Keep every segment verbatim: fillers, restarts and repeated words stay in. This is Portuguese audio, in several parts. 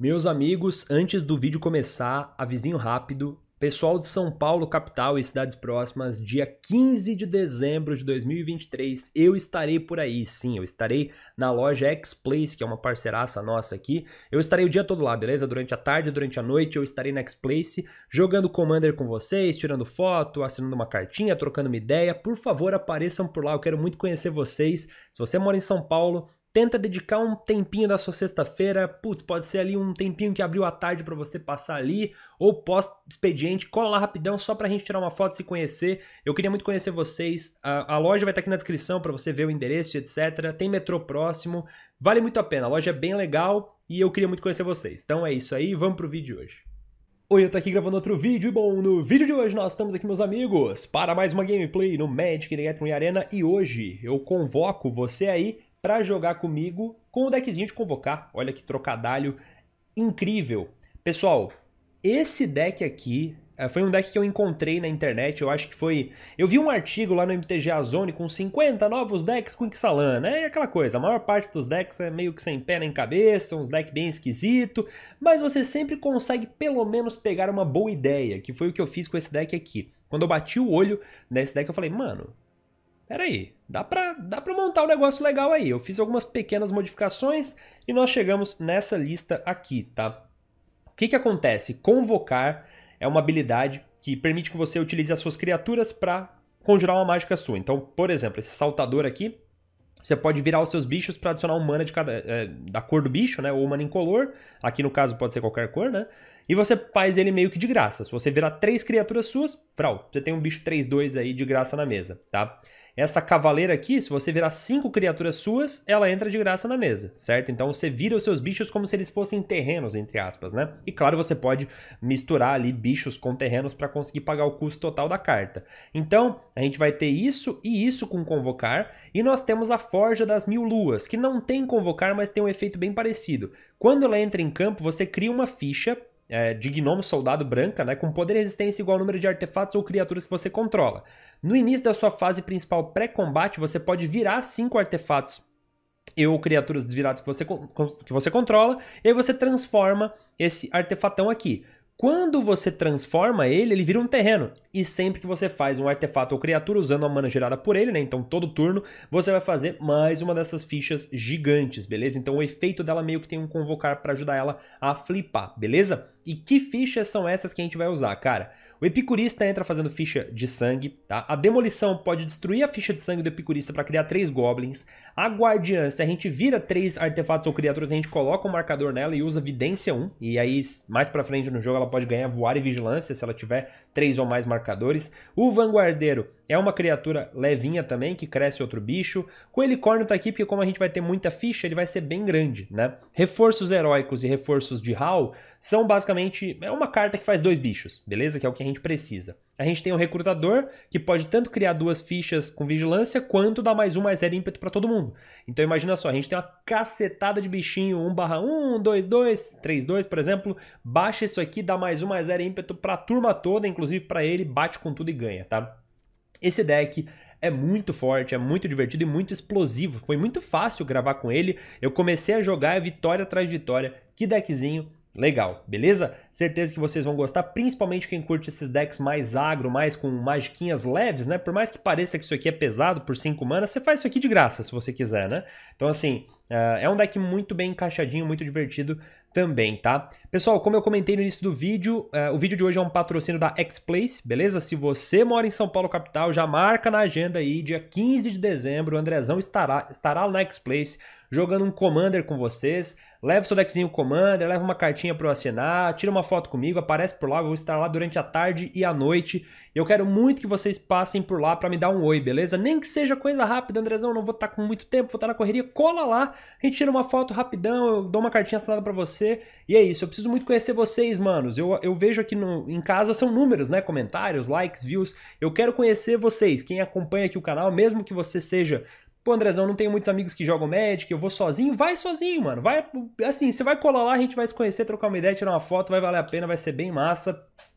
Meus amigos, antes do vídeo começar, avisinho rápido. Pessoal de São Paulo, capital e cidades próximas, dia quinze de dezembro de dois mil e vinte e três, eu estarei por aí, sim, eu estarei na loja X-Place, que é uma parceiraça nossa aqui. Eu estarei o dia todo lá, beleza? Durante a tarde, durante a noite, eu estarei na X-Place, jogando Commander com vocês, tirando foto, assinando uma cartinha, trocando uma ideia. Por favor, apareçam por lá, eu quero muito conhecer vocês. Se você mora em São Paulo, tenta dedicar um tempinho da sua sexta-feira, putz, pode ser ali um tempinho que abriu à tarde pra você passar ali, ou pós-expediente, cola lá rapidão só pra gente tirar uma foto e se conhecer. Eu queria muito conhecer vocês, a, a loja vai estar aqui na descrição pra você ver o endereço, etcétera. Tem metrô próximo, vale muito a pena, a loja é bem legal e eu queria muito conhecer vocês. Então é isso aí, vamos pro vídeo de hoje. Oi, eu tô aqui gravando outro vídeo e bom, no vídeo de hoje nós estamos aqui, meus amigos, para mais uma gameplay no Magic The Gathering Arena e hoje eu convoco você aí para jogar comigo com o deckzinho de convocar. Olha que trocadalho incrível. Pessoal, esse deck aqui foi um deck que eu encontrei na internet, eu acho que foi... Eu vi um artigo lá no M T G A Zone com cinquenta novos decks com Ixalan, né? É aquela coisa, a maior parte dos decks é meio que sem pé nem cabeça, uns decks bem esquisito, mas você sempre consegue pelo menos pegar uma boa ideia, que foi o que eu fiz com esse deck aqui. Quando eu bati o olho nesse deck eu falei, mano... Peraí, dá pra, dá pra montar um negócio legal aí. Eu fiz algumas pequenas modificações e nós chegamos nessa lista aqui, tá? O que que acontece? Convocar é uma habilidade que permite que você utilize as suas criaturas para conjurar uma mágica sua. Então, por exemplo, esse saltador aqui, você pode virar os seus bichos para adicionar um mana de cada, é, da cor do bicho, né? Ou mana incolor. Aqui no caso pode ser qualquer cor, né? E você faz ele meio que de graça. Se você virar três criaturas suas, frau, você tem um bicho três dois aí de graça na mesa, tá? Essa cavaleira aqui, se você virar cinco criaturas suas, ela entra de graça na mesa, certo? Então você vira os seus bichos como se eles fossem terrenos, entre aspas, né? E claro, você pode misturar ali bichos com terrenos para conseguir pagar o custo total da carta. Então, a gente vai ter isso e isso com convocar. E nós temos a Forja das Mil Luas, que não tem convocar, mas tem um efeito bem parecido. Quando ela entra em campo, você cria uma ficha... É, de Gnomo Soldado branca, né, com poder e resistência igual ao número de artefatos ou criaturas que você controla. No início da sua fase principal pré-combate, você pode virar cinco artefatos ou criaturas desviradas que você, que você controla, e aí você transforma esse artefatão aqui. Quando você transforma ele, ele vira um terreno. E sempre que você faz um artefato ou criatura usando a mana gerada por ele, né? Então todo turno você vai fazer mais uma dessas fichas gigantes, beleza? Então o efeito dela meio que tem um convocar para ajudar ela a flipar, beleza? E que fichas são essas que a gente vai usar, cara? O Epicurista entra fazendo ficha de sangue, tá? A Demolição pode destruir a ficha de sangue do Epicurista para criar três Goblins. A Guardiã, se a gente vira três artefatos ou criaturas, a gente coloca um marcador nela e usa Vidência um. E aí, mais pra frente no jogo, ela pode ganhar Voar e Vigilância se ela tiver três ou mais marcadores. O Vanguardeiro é uma criatura levinha também, que cresce outro bicho. O Coelicórnio tá aqui porque como a gente vai ter muita ficha, ele vai ser bem grande, né? Reforços heróicos e reforços de Hall são basicamente... É uma carta que faz dois bichos, beleza? Que é o que a gente precisa. A gente tem o Recrutador, que pode tanto criar duas fichas com vigilância, quanto dar mais um, mais zero ímpeto pra todo mundo. Então imagina só, a gente tem uma cacetada de bichinho, um barra um, dois, dois, três, dois, por exemplo. Baixa isso aqui, dá mais um, mais zero ímpeto pra turma toda, inclusive pra ele, bate com tudo e ganha, tá? Esse deck é muito forte, é muito divertido e muito explosivo. Foi muito fácil gravar com ele. Eu comecei a jogar, é vitória atrás de vitória. Que deckzinho legal, beleza? Certeza que vocês vão gostar, principalmente quem curte esses decks mais agro, mais com magiquinhas leves, né? Por mais que pareça que isso aqui é pesado por cinco mana, você faz isso aqui de graça, se você quiser, né? Então assim, uh, é um deck muito bem encaixadinho, muito divertido também, tá? Pessoal, como eu comentei no início do vídeo, uh, o vídeo de hoje é um patrocínio da X-Place, beleza? Se você mora em São Paulo capital, já marca na agenda aí, dia quinze de dezembro, o Andrezão estará, estará na X-Place jogando um Commander com vocês. Leva seu deckzinho Commander, leva uma cartinha para eu assinar, tira uma foto comigo, aparece por lá, eu vou estar lá durante a tarde e a noite. Eu quero muito que vocês passem por lá para me dar um oi, beleza? Nem que seja coisa rápida, Andrezão, não vou estar com muito tempo, vou estar na correria, cola lá, a gente tira uma foto rapidão, eu dou uma cartinha assinada para você. E é isso, eu preciso muito conhecer vocês, manos. Eu, eu vejo aqui no, em casa são números, né? Comentários, likes, views. Eu quero conhecer vocês, quem acompanha aqui o canal, mesmo que você seja... Pô, Andrezão, não tenho muitos amigos que jogam Magic, eu vou sozinho. Vai sozinho, mano. Vai, assim, você vai colar lá, a gente vai se conhecer, trocar uma ideia, tirar uma foto, vai valer a pena, vai ser bem massa.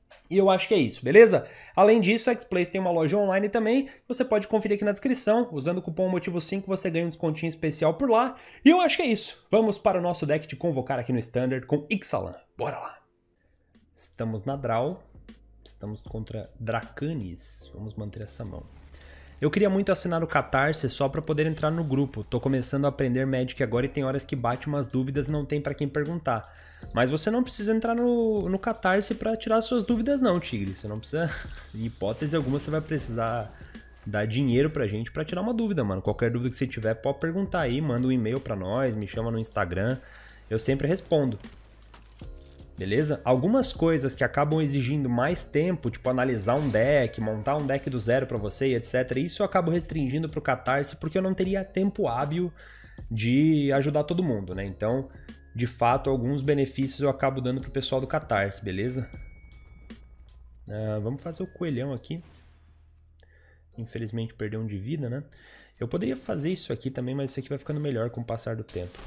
E eu acho que é isso, beleza? Além disso, a X-Plays tem uma loja online também, você pode conferir aqui na descrição. Usando o cupom motivo cinco você ganha um descontinho especial por lá. E eu acho que é isso. Vamos para o nosso deck de convocar aqui no Standard com Ixalan. Bora lá! Estamos na Draw. Estamos contra Dracanis. Vamos manter essa mão. Eu queria muito assinar o Catarse só para poder entrar no grupo. Tô começando a aprender Magic agora e tem horas que bate umas dúvidas e não tem para quem perguntar. Mas você não precisa entrar no, no Catarse para tirar suas dúvidas não, Tigre. Você não precisa... Em hipótese alguma você vai precisar dar dinheiro pra gente para tirar uma dúvida, mano. Qualquer dúvida que você tiver pode perguntar aí, manda um e-mail para nós, me chama no Instagram. Eu sempre respondo. Beleza? Algumas coisas que acabam exigindo mais tempo, tipo analisar um deck, montar um deck do zero pra você e etcétera. Isso eu acabo restringindo pro Catarse porque eu não teria tempo hábil de ajudar todo mundo, né? Então, de fato, alguns benefícios eu acabo dando pro pessoal do Catarse, beleza? Uh, vamos fazer o coelhão aqui. Infelizmente perdeu um de vida, né? Eu poderia fazer isso aqui também, mas isso aqui vai ficando melhor com o passar do tempo.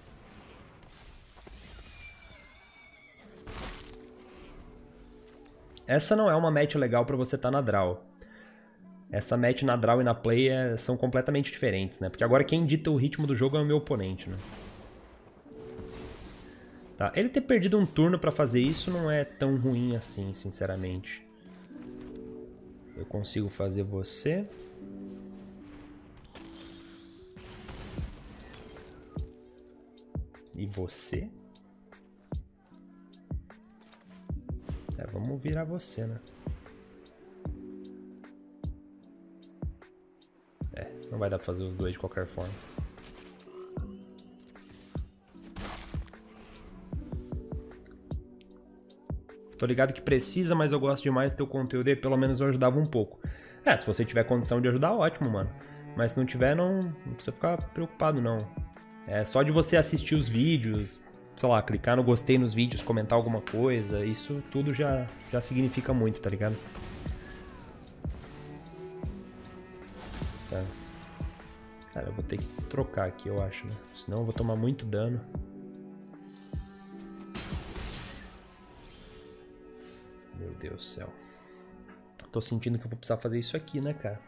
Essa não é uma match legal pra você estar tá na draw. Essa match na draw e na play é, são completamente diferentes, né? Porque agora quem dita o ritmo do jogo é o meu oponente, né? Tá. Ele ter perdido um turno pra fazer isso não é tão ruim assim, sinceramente. Eu consigo fazer você. E você. É, vamos virar você, né? É, não vai dar pra fazer os dois de qualquer forma. Tô ligado que precisa, mas eu gosto demais do teu conteúdo e pelo menos eu ajudava um pouco. É, se você tiver condição de ajudar, ótimo, mano. Mas se não tiver, não, não precisa ficar preocupado, não. É só de você assistir os vídeos... sei lá, clicar no gostei nos vídeos, comentar alguma coisa, isso tudo já, já significa muito, tá ligado? Tá. Cara, eu vou ter que trocar aqui, eu acho, né? Senão eu vou tomar muito dano. Meu Deus do céu. Tô sentindo que eu vou precisar fazer isso aqui, né, cara?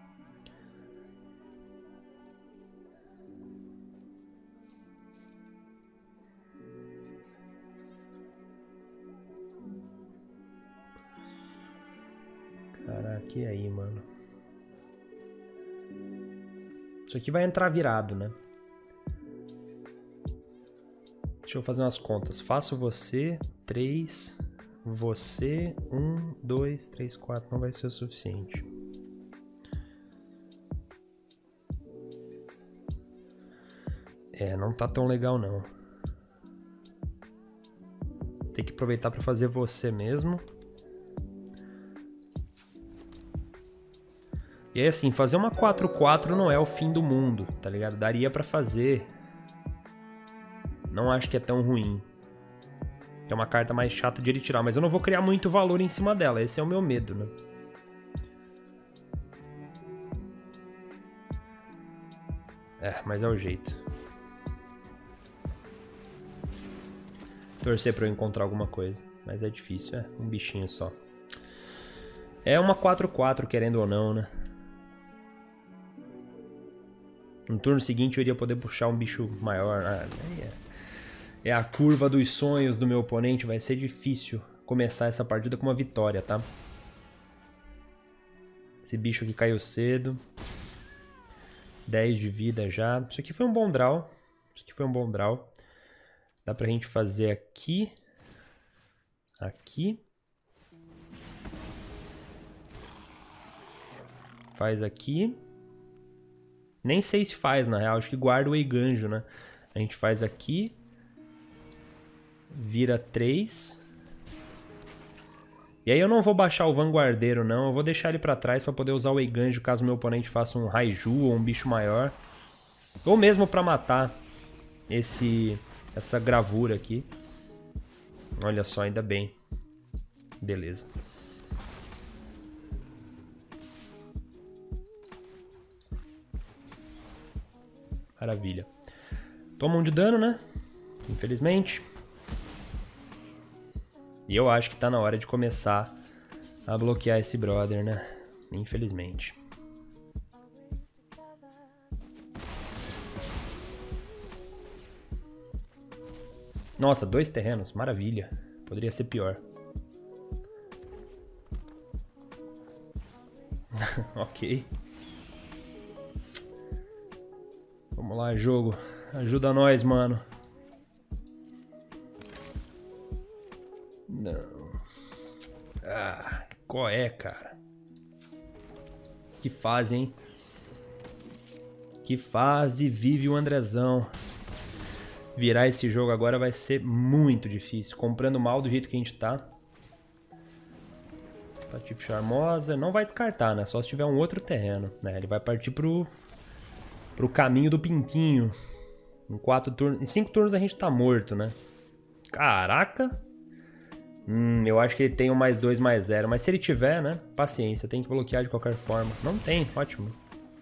Caraca, e aí, mano? Isso aqui vai entrar virado, né? Deixa eu fazer umas contas. Faço você, três, você, um, dois, três, quatro. Não vai ser o suficiente. É, não tá tão legal, não. Tem que aproveitar pra fazer você mesmo. E aí, assim, fazer uma quatro quatro não é o fim do mundo, tá ligado? Daria pra fazer. Não acho que é tão ruim. É uma carta mais chata de ele tirar, mas eu não vou criar muito valor em cima dela. Esse é o meu medo, né? É, mas é o jeito. Torcer pra eu encontrar alguma coisa. Mas é difícil, é um bichinho só. É uma quatro quatro, querendo ou não, né? No turno seguinte eu iria poder puxar um bicho maior. Ah, é, é a curva dos sonhos do meu oponente. Vai ser difícil começar essa partida com uma vitória, tá? Esse bicho aqui caiu cedo. dez de vida já. Isso aqui foi um bom draw. Isso aqui foi um bom draw. Dá pra gente fazer aqui. Aqui. Faz aqui. Nem sei se faz, na real. Acho que guarda o Eiganjo, né? A gente faz aqui. Vira três. E aí eu não vou baixar o Vanguardeiro, não. Eu vou deixar ele pra trás pra poder usar o Eiganjo caso meu oponente faça um Raiju ou um bicho maior. Ou mesmo pra matar esse, essa gravura aqui. Olha só, ainda bem. Beleza. Maravilha. Toma um de dano, né? Infelizmente. E eu acho que tá na hora de começar a bloquear esse brother, né? Infelizmente. Nossa, dois terrenos, maravilha. Poderia ser pior. Ok. Vamos lá, jogo. Ajuda nós, mano. Não. Ah, qual é, cara? Que fase, hein? Que fase vive o Andrezão. Virar esse jogo agora vai ser muito difícil. Comprando mal do jeito que a gente tá. Patife Charmosa. Não vai descartar, né? Só se tiver um outro terreno, né? Ele vai partir pro... Pro caminho do Pintinho. Em quatro turnos... Em cinco turnos a gente tá morto, né? Caraca! Hum, eu acho que ele tem um mais dois, mais zero. Mas se ele tiver, né? Paciência. Tem que bloquear de qualquer forma. Não tem. Ótimo.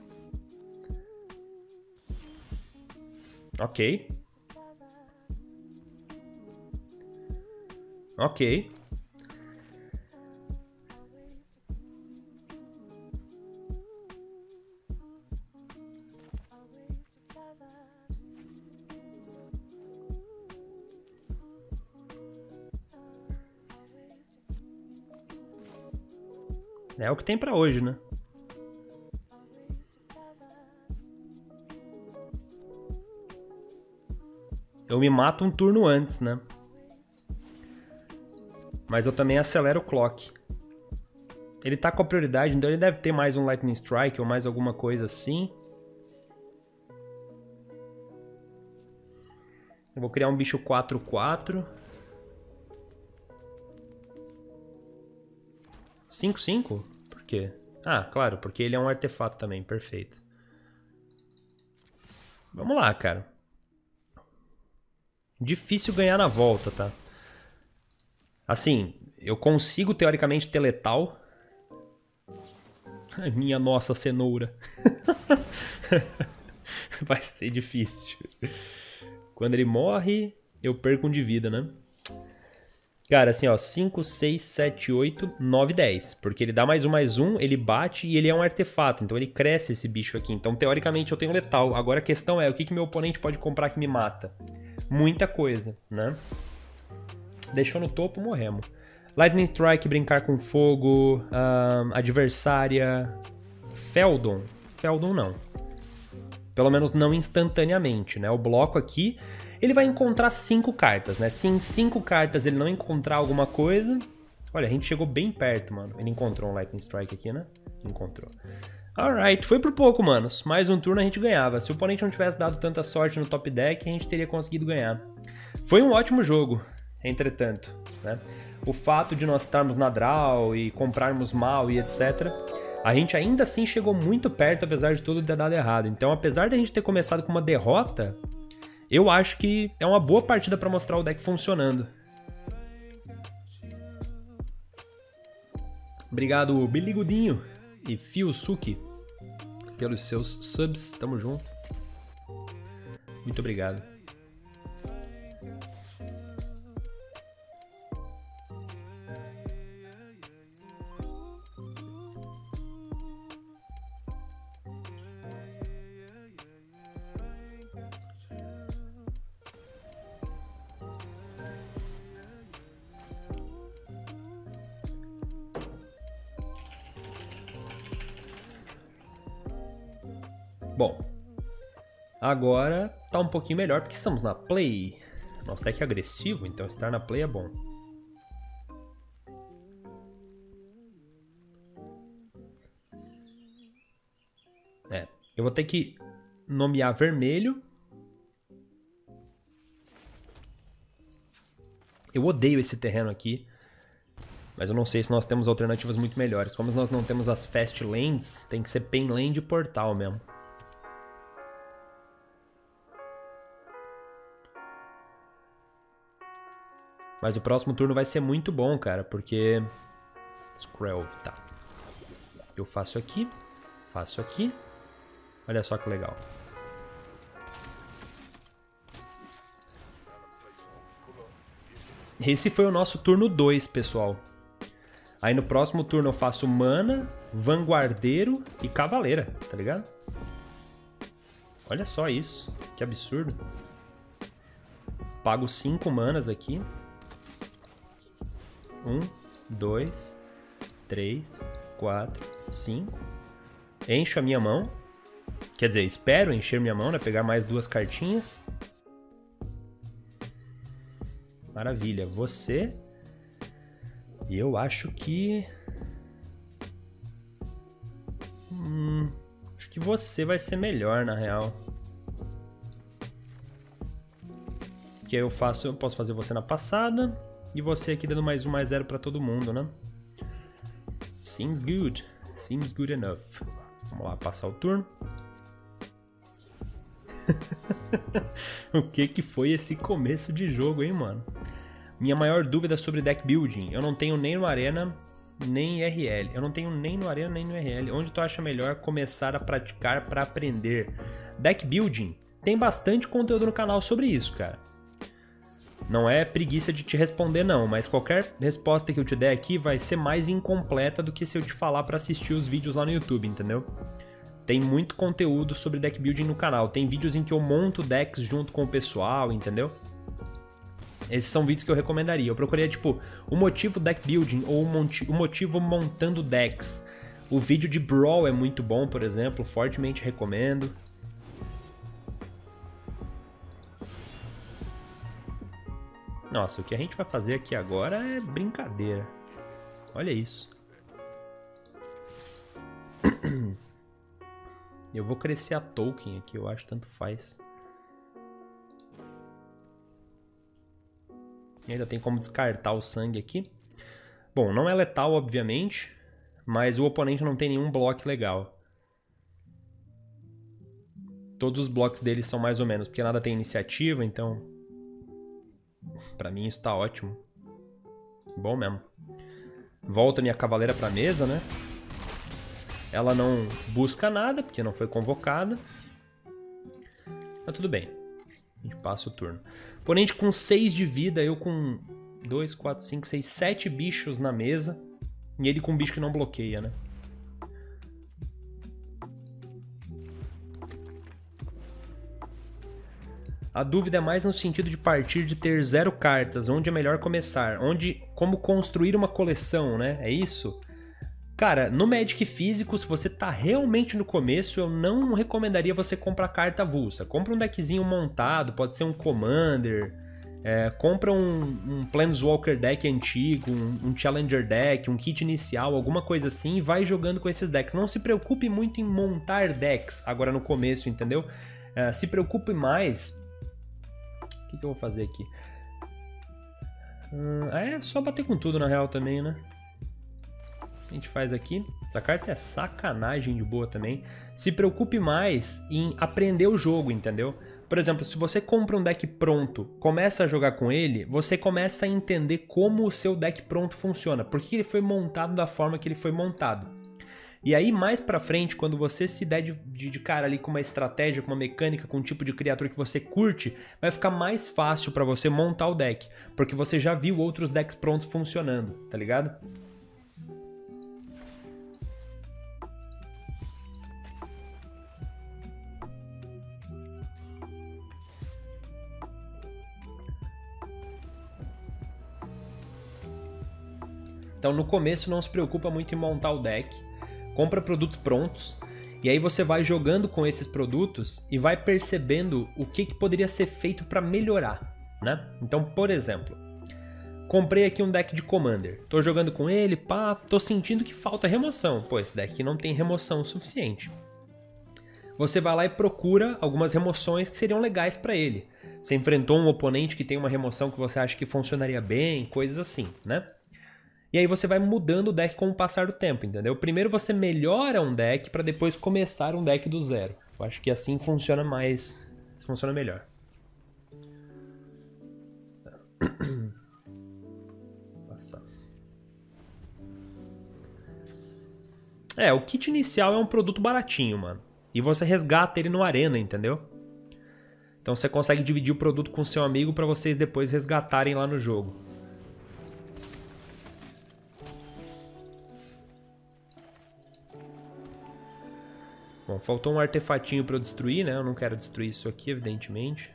Ok. Ok. É o que tem pra hoje, né? Eu me mato um turno antes, né? Mas eu também acelero o clock. Ele tá com a prioridade, então ele deve ter mais um Lightning Strike ou mais alguma coisa assim. Eu vou criar um bicho quatro quatro. cinco cinco? Por quê? Ah, claro, porque ele é um artefato também, perfeito. Vamos lá, cara. Difícil ganhar na volta, tá? Assim, eu consigo teoricamente ter letal. Minha nossa cenoura. Vai ser difícil. Quando ele morre, eu perco um de vida, né? Cara, assim, ó, cinco, seis, sete, oito, nove, dez. Porque ele dá mais um, mais um, ele bate e ele é um artefato. Então ele cresce esse bicho aqui. Então, teoricamente, eu tenho letal. Agora a questão é, o que, que meu oponente pode comprar que me mata? Muita coisa, né? Deixou no topo, morremos. Lightning Strike, brincar com fogo, um, adversária, Feldon. Feldon não. Pelo menos não instantaneamente, né? O bloco aqui, ele vai encontrar cinco cartas, né? Se em cinco cartas ele não encontrar alguma coisa... Olha, a gente chegou bem perto, mano. Ele encontrou um Lightning Strike aqui, né? Encontrou. Alright, foi por pouco, manos. Mais um turno a gente ganhava. Se o oponente não tivesse dado tanta sorte no top deck, a gente teria conseguido ganhar. Foi um ótimo jogo, entretanto, né? O fato de nós estarmos na draw e comprarmos mal e etcétera, a gente ainda assim chegou muito perto, apesar de tudo ter dado errado. Então, apesar de a gente ter começado com uma derrota, eu acho que é uma boa partida para mostrar o deck funcionando. Obrigado, Biligudinho e Fiosuke, pelos seus subs. Tamo junto. Muito obrigado. Bom, agora tá um pouquinho melhor porque estamos na play. Nosso deck é agressivo, então estar na play é bom. É, eu vou ter que nomear vermelho. Eu odeio esse terreno aqui, mas eu não sei se nós temos alternativas muito melhores. Como nós não temos as fast lands, tem que ser pen land e portal mesmo. Mas o próximo turno vai ser muito bom, cara, porque... Skrelv, tá. Eu faço aqui, faço aqui. Olha só que legal. Esse foi o nosso turno dois, pessoal. Aí no próximo turno eu faço mana, vanguardeiro e cavaleira, tá ligado? Olha só isso, que absurdo. Pago cinco manas aqui. um, dois, três, quatro, cinco. Encho a minha mão. Quer dizer, espero encher minha mão, né? Pegar mais duas cartinhas. Maravilha. Você... E eu acho que... Hum, acho que você vai ser melhor, na real. Porque eu faço, eu posso fazer você na passada e você aqui dando mais um, mais zero pra todo mundo, né? Seems good. Seems good enough. Vamos lá, passar o turno. O que que foi esse começo de jogo, hein, mano? Minha maior dúvida sobre deck building. Eu não tenho nem no Arena, nem R L. Eu não tenho nem no Arena, nem no R L. Onde tu acha melhor começar a praticar para aprender? Deck building. Tem bastante conteúdo no canal sobre isso, cara. Não é preguiça de te responder, não. Mas qualquer resposta que eu te der aqui vai ser mais incompleta do que se eu te falar para assistir os vídeos lá no YouTube, entendeu? Tem muito conteúdo sobre deck building no canal. Tem vídeos em que eu monto decks junto com o pessoal, entendeu? Esses são vídeos que eu recomendaria. Eu procuraria, tipo, o motivo deck building ou o motivo montando decks. O vídeo de Brawl é muito bom, por exemplo. Fortemente recomendo. Nossa, o que a gente vai fazer aqui agora é brincadeira. Olha isso. Eu vou crescer a token aqui, eu acho, tanto faz. E ainda tem como descartar o sangue aqui. Bom, não é letal, obviamente, mas o oponente não tem nenhum bloco legal. Todos os blocos dele são mais ou menos, porque nada tem iniciativa, então... Pra mim isso tá ótimo. Bom mesmo. Volta minha cavaleira pra mesa, né? Ela não busca nada, porque não foi convocada. Mas tudo bem. A gente passa o turno. Oponente com seis de vida, eu com dois, quatro, cinco, seis, sete bichos na mesa. E ele com um bicho que não bloqueia, né? A dúvida é mais no sentido de partir de ter zero cartas. Onde é melhor começar? Onde, como construir uma coleção, né? É isso? Cara, no Magic físico, se você tá realmente no começo, eu não recomendaria você comprar carta avulsa. Compra um deckzinho montado, pode ser um Commander, é, compra um, um Planeswalker deck antigo, um, um Challenger deck, um kit inicial, alguma coisa assim, e vai jogando com esses decks. Não se preocupe muito em montar decks agora no começo, entendeu? É, se preocupe mais... O que, que eu vou fazer aqui? Hum, é só bater com tudo na real também, né? A gente faz aqui. Essa carta é sacanagem de boa também. Se preocupe mais em aprender o jogo, entendeu? Por exemplo, se você compra um deck pronto, começa a jogar com ele, você começa a entender como o seu deck pronto funciona. Por que ele foi montado da forma que ele foi montado. E aí, mais pra frente, quando você se der de, de, de cara ali com uma estratégia, com uma mecânica, com um tipo de criatura que você curte, vai ficar mais fácil pra você montar o deck. Porque você já viu outros decks prontos funcionando, tá ligado? Então no começo não se preocupa muito em montar o deck, compra produtos prontos e aí você vai jogando com esses produtos e vai percebendo o que, que poderia ser feito para melhorar, né? Então, por exemplo, comprei aqui um deck de Commander, tô jogando com ele, pá, tô sentindo que falta remoção, pô, esse deck não tem remoção suficiente. Você vai lá e procura algumas remoções que seriam legais para ele. Você enfrentou um oponente que tem uma remoção que você acha que funcionaria bem, coisas assim, né? E aí você vai mudando o deck com o passar do tempo, entendeu? Primeiro você melhora um deck para depois começar um deck do zero. Eu acho que assim funciona mais, funciona melhor. Passar. É, o kit inicial é um produto baratinho, mano. E você resgata ele no Arena, entendeu? Então você consegue dividir o produto com seu amigo para vocês depois resgatarem lá no jogo. Bom, faltou um artefatinho pra eu destruir, né? Eu não quero destruir isso aqui, evidentemente.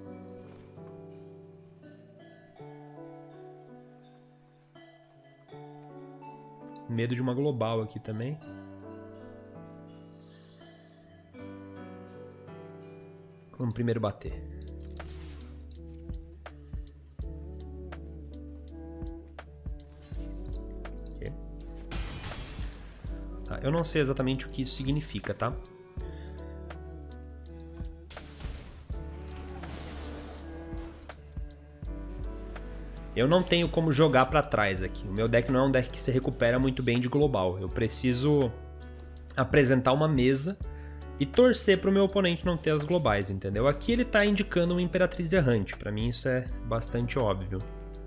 Medo de uma global aqui também. Vamos primeiro bater. Okay. Tá, eu não sei exatamente o que isso significa, tá? Eu não tenho como jogar pra trás aqui. O meu deck não é um deck que se recupera muito bem de global. Eu preciso apresentar uma mesa e torcer pro meu oponente não ter as globais, entendeu? Aqui ele tá indicando uma Imperatriz Errante. Pra mim isso é bastante óbvio.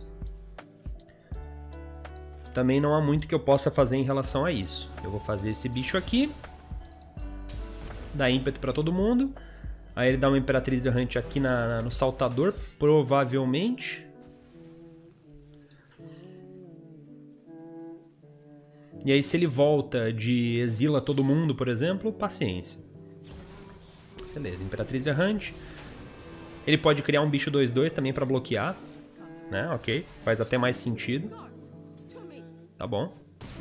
Também não há muito que eu possa fazer em relação a isso. Eu vou fazer esse bicho aqui. Dá ímpeto pra todo mundo. Aí ele dá uma Imperatriz Errante aqui na, na, no saltador, provavelmente. E aí se ele volta de exila todo mundo, por exemplo, paciência. Beleza, Imperatriz Errante. Ele pode criar um bicho dois dois também pra bloquear, né? Ok, faz até mais sentido. Tá bom.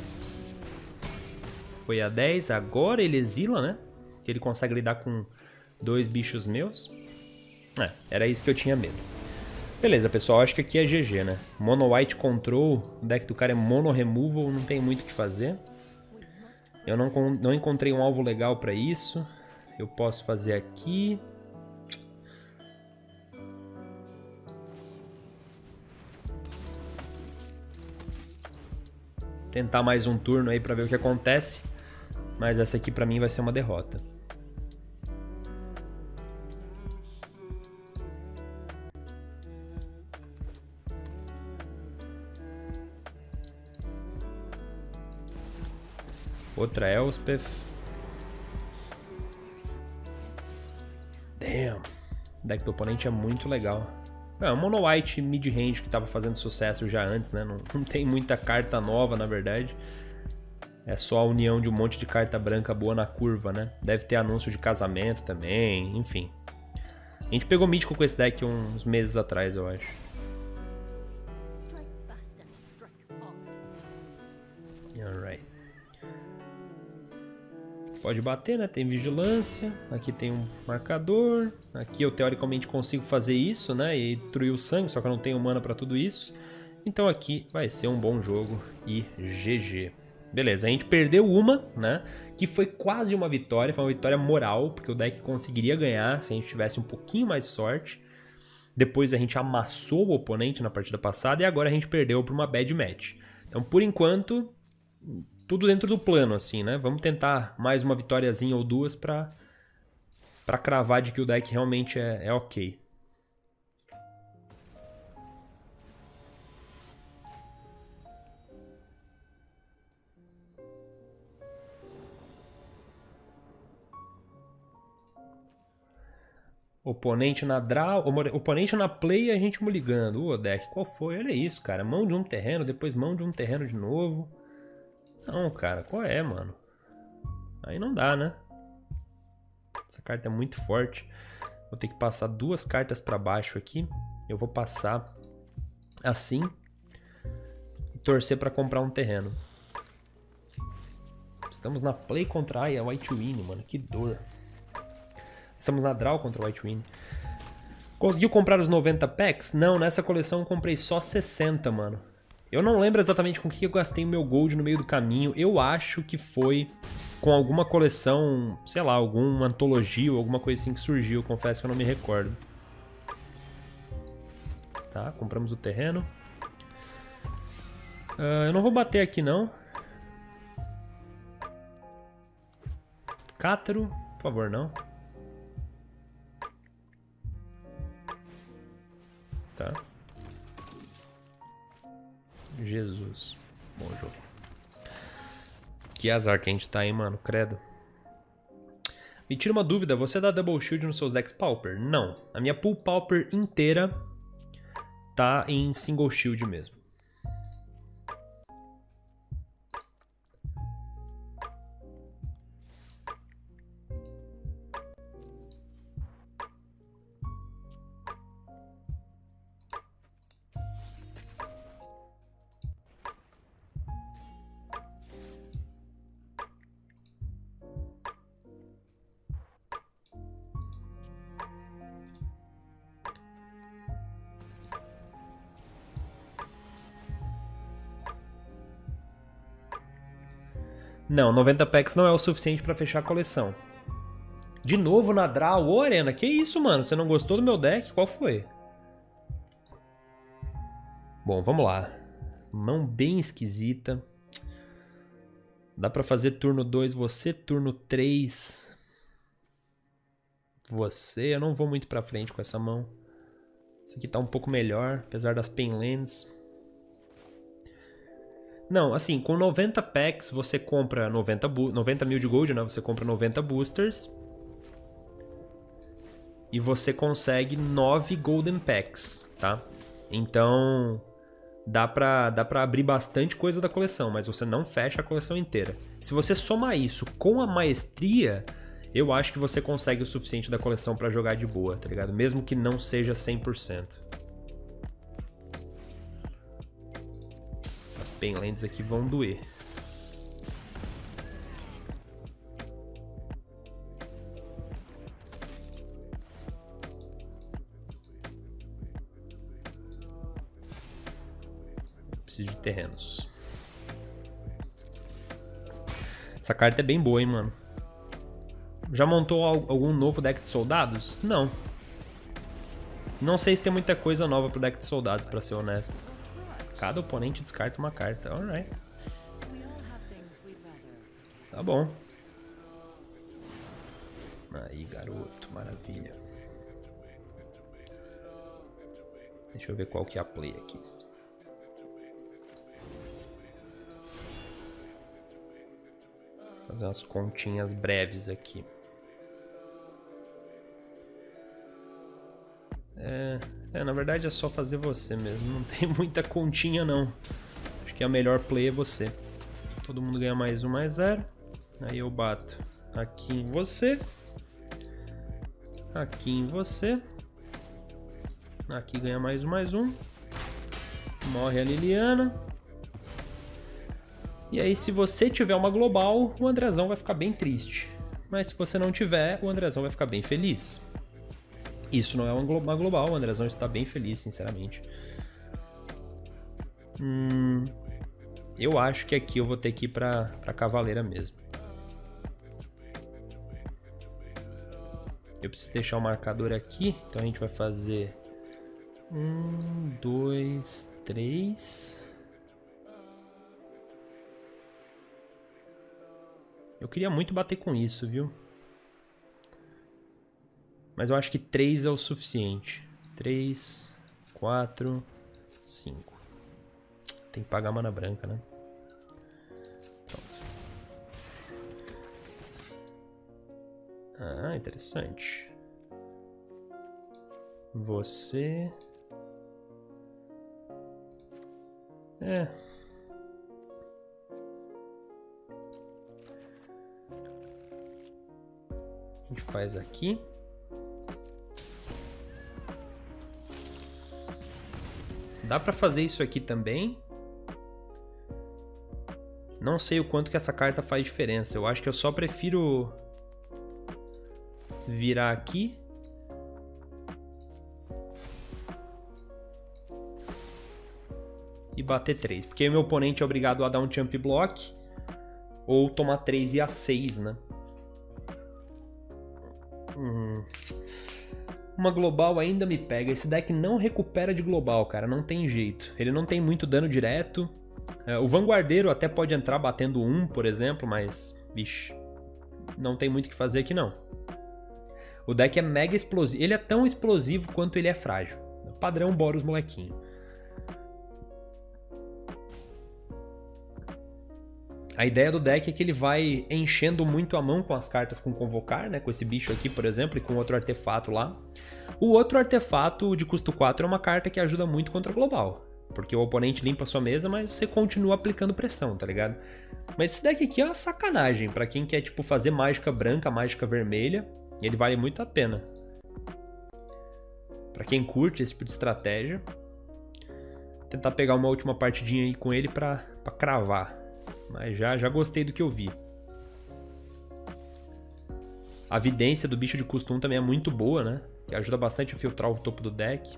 Foi a dez, agora ele exila, né? Ele consegue lidar com dois bichos meus. É, era isso que eu tinha medo. Beleza, pessoal, acho que aqui é G G, né? Mono White Control, o deck do cara é Mono Removal, não tem muito o que fazer. Eu não, não encontrei um alvo legal pra isso. Eu posso fazer aqui. Tentar mais um turno aí pra ver o que acontece. Mas essa aqui pra mim vai ser uma derrota. Outra Elspeth. Damn. O deck do oponente é muito legal. É um Mono White mid-range que tava fazendo sucesso já antes, né? Não, não tem muita carta nova, na verdade. É só a união de um monte de carta branca boa na curva, né? Deve ter anúncio de casamento também, enfim. A gente pegou mítico com esse deck uns meses atrás, eu acho. Alright. Pode bater, né? Tem vigilância. Aqui tem um marcador. Aqui eu teoricamente consigo fazer isso, né? E destruir o sangue, só que eu não tenho mana pra tudo isso. Então aqui vai ser um bom jogo e G G. Beleza, a gente perdeu uma, né? Que foi quase uma vitória. Foi uma vitória moral, porque o deck conseguiria ganhar se a gente tivesse um pouquinho mais de sorte. Depois a gente amassou o oponente na partida passada e agora a gente perdeu por uma bad match. Então, por enquanto, tudo dentro do plano, assim, né? Vamos tentar mais uma vitóriazinha ou duas pra, pra cravar de que o deck realmente é, é ok. Oponente na draw, oponente na play e a gente ligando. Ô, deck, qual foi? Olha isso, cara. Mão de um terreno, depois mão de um terreno de novo. Não, cara, qual é, mano? Aí não dá, né? Essa carta é muito forte. Vou ter que passar duas cartas pra baixo aqui. Eu vou passar assim e torcer pra comprar um terreno. Estamos na play contra a White Winnie, mano. Que dor. Estamos na draw contra o White Winnie. Conseguiu comprar os noventa packs? Não, nessa coleção eu comprei só sessenta, mano. Eu não lembro exatamente com o que eu gastei meu gold no meio do caminho. Eu acho que foi com alguma coleção, sei lá, alguma antologia ou alguma coisa assim que surgiu. Confesso que eu não me recordo. Tá, compramos o terreno. Uh, eu não vou bater aqui, não. Cátaro, por favor, não. Tá. Jesus. Bom jogo. Que azar que a gente tá aí, mano. Credo. Me tira uma dúvida. Você dá Double Shield nos seus decks Pauper? Não. A minha pool Pauper inteira tá em Single Shield mesmo. Não, noventa packs não é o suficiente pra fechar a coleção. De novo na draw? Ô, Arena, que isso, mano? Você não gostou do meu deck? Qual foi? Bom, vamos lá. Mão bem esquisita. Dá pra fazer turno dois você, turno três você. Eu não vou muito pra frente com essa mão. Isso aqui tá um pouco melhor, apesar das Painlands. Não, assim, com noventa packs você compra noventa, noventa mil de gold, né? Você compra noventa boosters. E você consegue nove golden packs, tá? Então, dá pra, dá pra abrir bastante coisa da coleção, mas você não fecha a coleção inteira. Se você somar isso com a maestria, eu acho que você consegue o suficiente da coleção pra jogar de boa, tá ligado? Mesmo que não seja cem por cento. As Painlands aqui vão doer. Preciso de terrenos. Essa carta é bem boa, hein, mano. Já montou algum novo deck de soldados? Não. Não sei se tem muita coisa nova pro deck de soldados, pra ser honesto. Cada oponente descarta uma carta. Alright. Tá bom. Aí, garoto. Maravilha. Deixa eu ver qual que é a play aqui. Fazer umas continhas breves aqui. É, é, na verdade é só fazer você mesmo. Não tem muita continha, não. Acho que a melhor play é você. Todo mundo ganha mais um, mais zero. Aí eu bato aqui em você. Aqui em você. Aqui ganha mais um, mais um. Morre a Liliana. E aí, se você tiver uma global, o Andrezão vai ficar bem triste. Mas se você não tiver, o Andrezão vai ficar bem feliz. Isso não é uma global, o Andrezão está bem feliz, sinceramente. Hum, eu acho que aqui eu vou ter que ir pra, pra Cavaleira mesmo. Eu preciso deixar o marcador aqui, então a gente vai fazer... Um, dois, três... Eu queria muito bater com isso, viu? Mas eu acho que três é o suficiente. três, quatro, cinco. Tem que pagar mana branca, né? Pronto. Ah, interessante. Você... É... A gente faz aqui. Dá pra fazer isso aqui também. Não sei o quanto que essa carta faz diferença. Eu acho que eu só prefiro virar aqui. E bater três. Porque meu oponente é obrigado a dar um jump block. Ou tomar três e a seis, né? Hum. Uma global ainda me pega. Esse deck não recupera de global, cara. Não tem jeito. Ele não tem muito dano direto. É, o Vanguardeiro até pode entrar batendo um, por exemplo, mas... Vixe. Não tem muito o que fazer aqui, não. O deck é mega explosivo. Ele é tão explosivo quanto ele é frágil. Padrão Boros molequinho. A ideia do deck é que ele vai enchendo muito a mão com as cartas com convocar, né? Com esse bicho aqui, por exemplo, e com outro artefato lá. O outro artefato de custo quatro é uma carta que ajuda muito contra a global. Porque o oponente limpa a sua mesa, mas você continua aplicando pressão, tá ligado? Mas esse deck aqui é uma sacanagem. Pra quem quer, tipo, fazer mágica branca, mágica vermelha, ele vale muito a pena. Pra quem curte esse tipo de estratégia. Vou tentar pegar uma última partidinha aí com ele pra, pra cravar. Mas já, já gostei do que eu vi. A vidência do bicho de custo um também é muito boa, né? Que ajuda bastante a filtrar o topo do deck.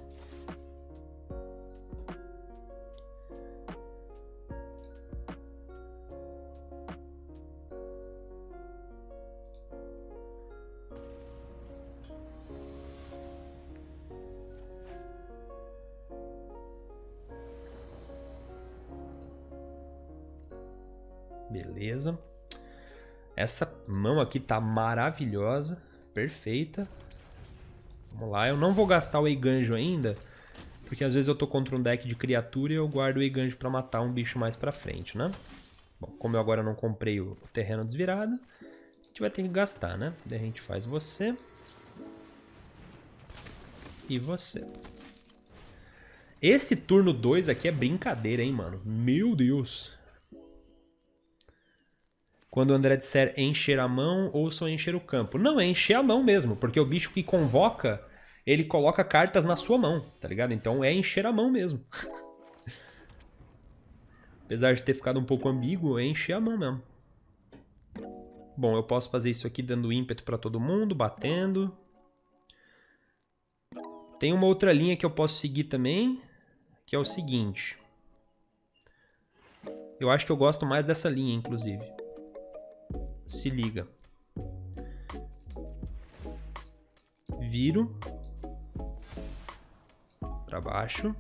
Beleza. Essa mão aqui tá maravilhosa. Perfeita. Vamos lá. Eu não vou gastar o Eiganjo ainda, porque às vezes eu tô contra um deck de criatura e eu guardo o Eiganjo pra matar um bicho mais pra frente, né? Bom, como eu agora não comprei o terreno desvirado, a gente vai ter que gastar, né? Daí a gente faz você. E você. Esse turno dois aqui é brincadeira, hein, mano? Meu Deus. Quando o André disser encher a mão ou só encher o campo. Não, é encher a mão mesmo, porque o bicho que convoca, ele coloca cartas na sua mão, tá ligado? Então é encher a mão mesmo. Apesar de ter ficado um pouco ambíguo, é encher a mão mesmo. Bom, eu posso fazer isso aqui dando ímpeto pra todo mundo, batendo. Tem uma outra linha que eu posso seguir também, que é o seguinte. Eu acho que eu gosto mais dessa linha, inclusive. Se liga. Viro. Pra baixo.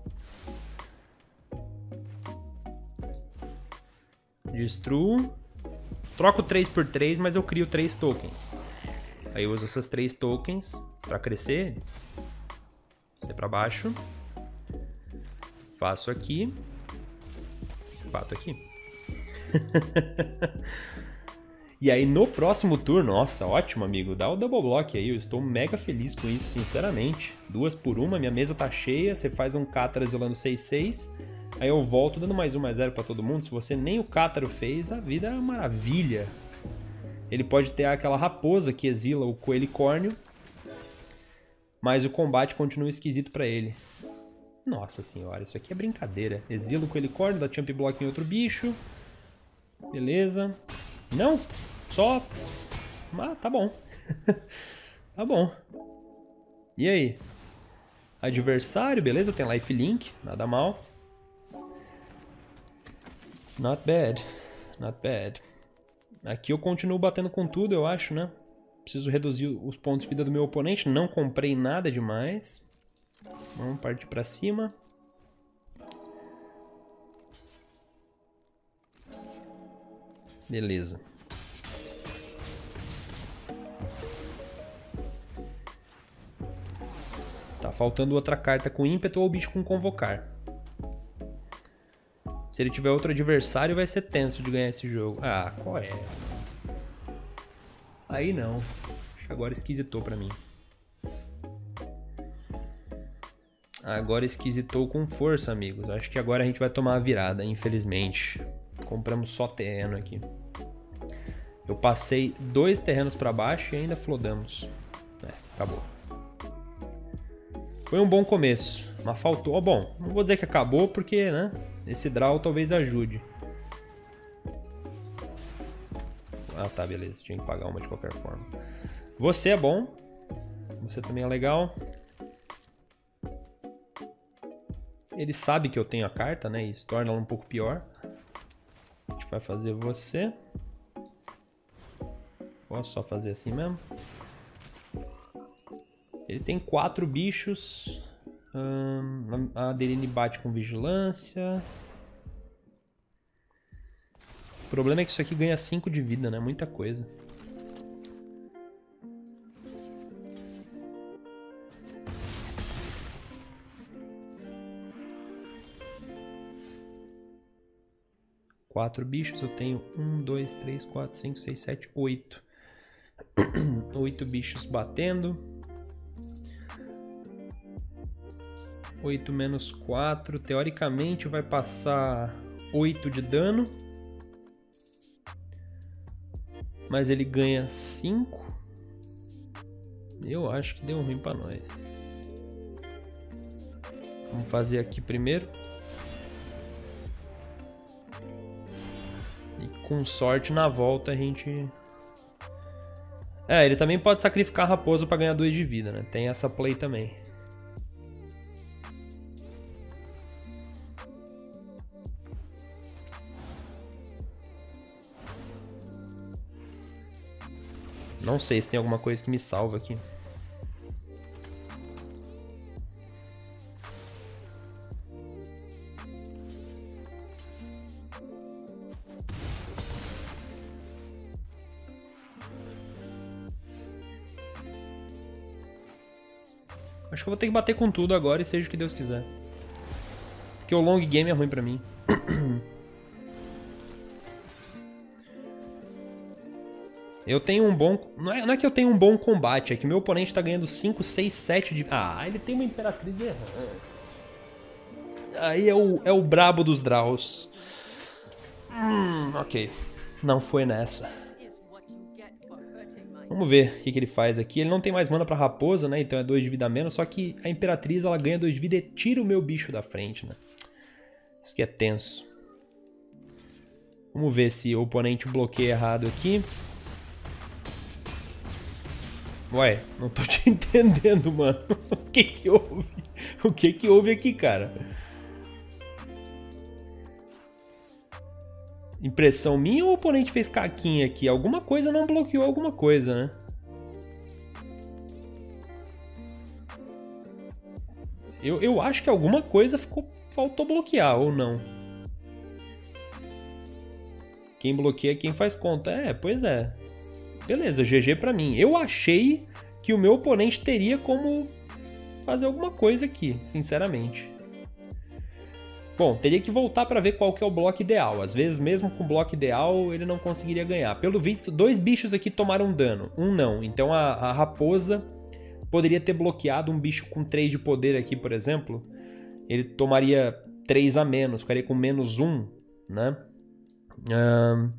Destruo. Troco três por três, mas eu crio três tokens. Aí eu uso essas três tokens pra crescer. Você pra baixo. Faço aqui. Bato aqui. E aí no próximo turno, nossa, ótimo, amigo. Dá o double block aí, eu estou mega feliz com isso, sinceramente. Duas por uma, minha mesa tá cheia, você faz um Cátaro exilando seis seis. Aí eu volto dando mais um, mais zero pra todo mundo. Se você nem o Cátaro fez, a vida é uma maravilha. Ele pode ter aquela raposa que exila o coelicórnio, mas o combate continua esquisito pra ele. Nossa senhora, isso aqui é brincadeira. Exila o coelicórnio, dá champ block em outro bicho. Beleza. Não, só... Ah, tá bom. Tá bom. E aí? Adversário, beleza? Tem lifelink, nada mal. Not bad, not bad. Aqui eu continuo batendo com tudo, eu acho, né? Preciso reduzir os pontos de vida do meu oponente. Não comprei nada demais. Vamos partir pra cima. Beleza. Tá faltando outra carta com ímpeto ou o bicho com convocar. Se ele tiver outro adversário, vai ser tenso de ganhar esse jogo. Ah, qual é? Aí não. Acho que agora esquisitou pra mim. Agora esquisitou com força, amigos. Acho que agora a gente vai tomar a virada, infelizmente. Compramos só terreno aqui. Eu passei dois terrenos pra baixo e ainda flodamos. É, acabou. Foi um bom começo, mas faltou... Oh, bom, não vou dizer que acabou porque, né? Esse draw talvez ajude. Ah, tá, beleza. Tinha que pagar uma de qualquer forma. Você é bom. Você também é legal. Ele sabe que eu tenho a carta, né? Isso torna ela um pouco pior. A gente vai fazer você. Posso só fazer assim mesmo? Ele tem quatro bichos. Hum, a Adeline bate com vigilância. O problema é que isso aqui ganha cinco de vida, né? Muita coisa. Quatro bichos, eu tenho um, dois, três, quatro, cinco, seis, sete, oito. Oito bichos batendo. Oito menos quatro. Teoricamente vai passar oito de dano. Mas ele ganha cinco. Eu acho que deu ruim pra nós. Vamos fazer aqui primeiro. E com sorte na volta a gente... É, ele também pode sacrificar a raposa pra ganhar dois de vida, né? Tem essa play também. Não sei se tem alguma coisa que me salva aqui. Acho que eu vou ter que bater com tudo agora e seja o que Deus quiser. Porque o long game é ruim pra mim. Eu tenho um bom... Não é, não é que eu tenho um bom combate, é que meu oponente tá ganhando cinco, seis, sete de... Ah, ele tem uma Imperatriz errante. Aí é o, é o brabo dos draws. Hum, ok. Não foi nessa. Vamos ver o que, que ele faz aqui. Ele não tem mais mana pra raposa, né? Então é dois de vida a menos. Só que a Imperatriz, ela ganha dois de vida e tira o meu bicho da frente, né? Isso que é tenso. Vamos ver se o oponente bloqueia errado aqui. Ué, não tô te entendendo, mano. O que que houve? O que que houve aqui, cara? Impressão minha ou o oponente fez caquinha aqui? Alguma coisa não bloqueou alguma coisa, né? Eu, eu acho que alguma coisa ficou, faltou bloquear, ou não? Quem bloqueia é quem faz conta. É, pois é. Beleza, G G pra mim. Eu achei que o meu oponente teria como fazer alguma coisa aqui, sinceramente. Bom, teria que voltar pra ver qual que é o bloco ideal. Às vezes, mesmo com o bloco ideal, ele não conseguiria ganhar. Pelo visto, dois bichos aqui tomaram dano. Um não. Então a, a raposa poderia ter bloqueado um bicho com três de poder aqui, por exemplo. Ele tomaria três a menos, ficaria com menos um, né? Ahn...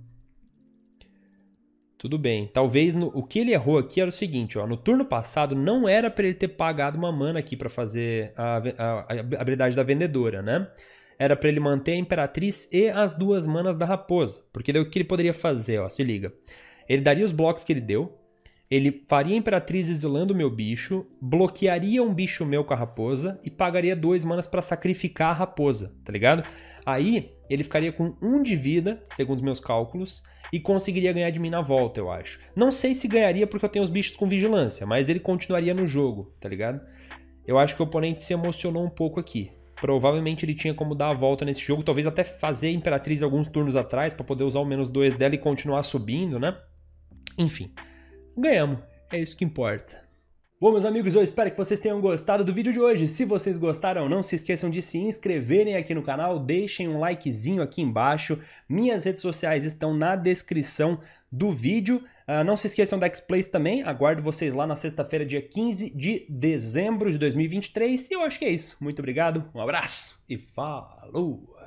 Tudo bem. Talvez no, o que ele errou aqui era o seguinte, ó. No turno passado não era para ele ter pagado uma mana aqui para fazer a, a, a habilidade da vendedora, né? Era para ele manter a Imperatriz e as duas manas da raposa. Porque daí o que ele poderia fazer, ó, se liga. Ele daria os blocos que ele deu, ele faria a Imperatriz exilando o meu bicho, bloquearia um bicho meu com a raposa e pagaria dois manas para sacrificar a raposa, tá ligado? Aí ele ficaria com um de vida, segundo os meus cálculos, e conseguiria ganhar de mim na volta, eu acho. Não sei se ganharia porque eu tenho os bichos com vigilância, mas ele continuaria no jogo, tá ligado? Eu acho que o oponente se emocionou um pouco aqui. Provavelmente ele tinha como dar a volta nesse jogo, talvez até fazer a Imperatriz alguns turnos atrás para poder usar o menos dois dela e continuar subindo, né? Enfim, ganhamos, é isso que importa. Bom, meus amigos, eu espero que vocês tenham gostado do vídeo de hoje. Se vocês gostaram, não se esqueçam de se inscreverem aqui no canal, deixem um likezinho aqui embaixo. Minhas redes sociais estão na descrição do vídeo. Uh, não se esqueçam da X-Plays também, aguardo vocês lá na sexta-feira, dia quinze de dezembro de dois mil e vinte e três. E eu acho que é isso. Muito obrigado, um abraço e falou!